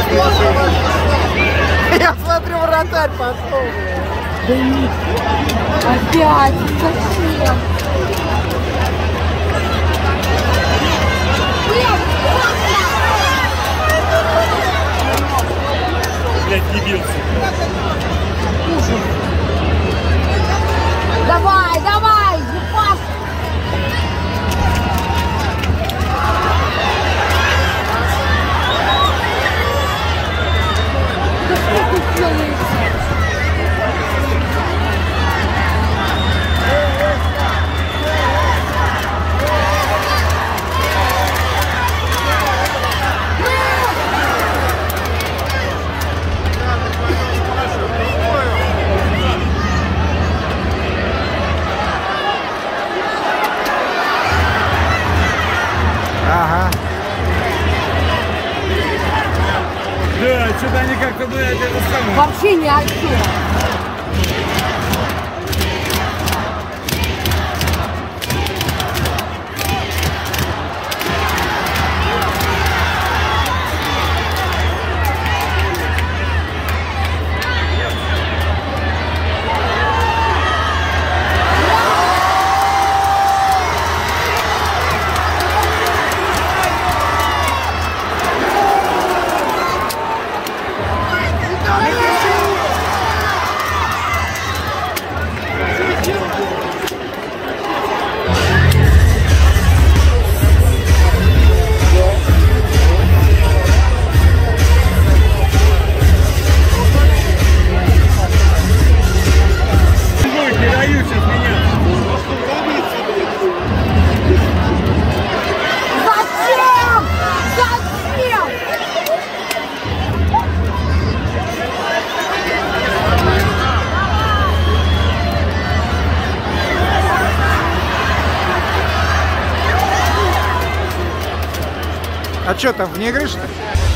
Я смотрю, вратарь пошел. Да нет. Опять. Зачем? Блядь, дебил. Давай, давай, ебаш! Да что ты делаешь? Ага. Да, что-то они как-то, блядь, это самое. Вообще ни о чем. А что там, вне игры, что ли?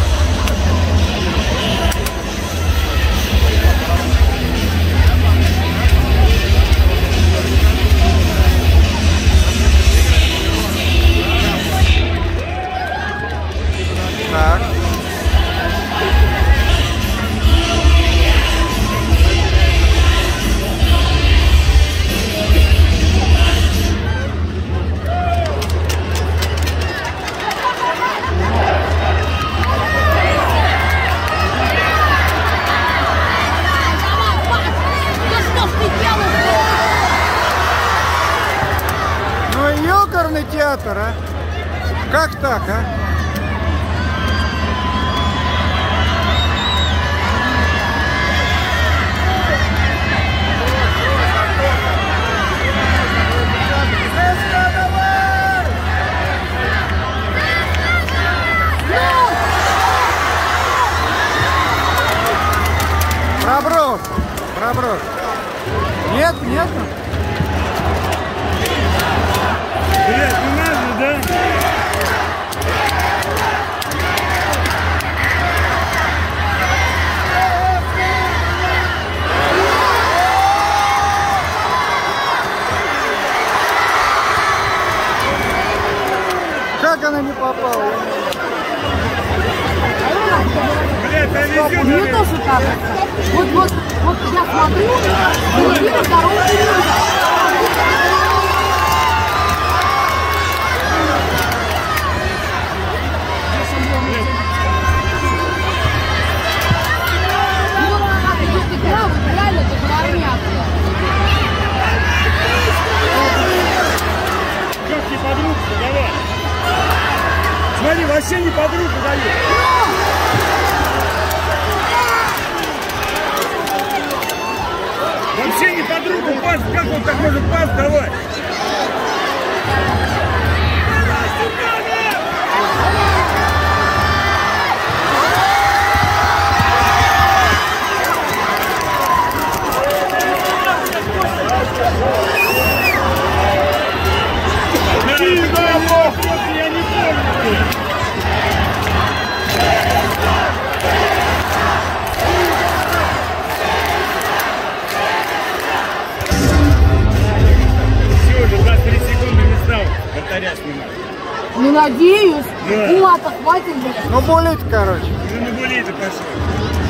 Так. Театр, а? Как так, а? Проброс, проброс. Нет, нет. Блядь, не надо, да? Как она не попала? Блядь, а везет. Мне тоже кажется. Вот я смотрю, и здоровый период. Как не под руку, давай. Смотри, вообще не под руку дают. Вообще не под руку пас. Как он так может пас давать? Я не помню. Все, уже 23 секунды не стал вратаря снимать. Ну, надеюсь. Да. Кулата хватит, блядь. Ну, болит, короче. Уже на булей-то пошел.